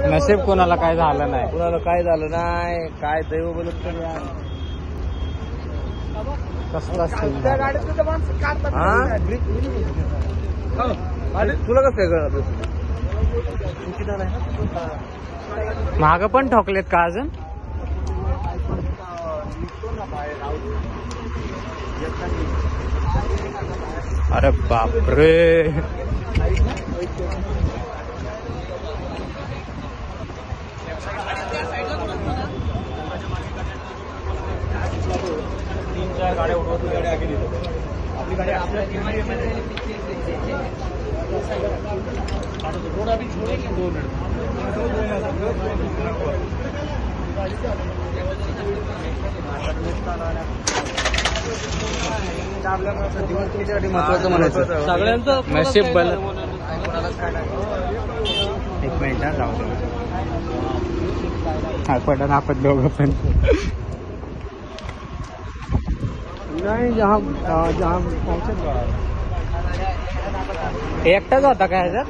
नशीब कोणाला काय झालं नाही. कुणाला काय झालं नाही, काय दैव बोलत तरी कसला सीन तुला झाला. कसं काय मागं पण ठोकलेत का अजून. अरे बापरे. तीन चार गाड्या उडवत गाड्या आगे आपली गाडी आपल्या रोड अभी छोड़ेंगे 2 मिनट. महत्वाचं म्हणायचं सगळ्यांचं नशीब बल. एक मिनिट जाऊ हा पडा आपण दोघं पण. नाही जहाँ पहुंचे एकटाच होता काय ह्याच्यात.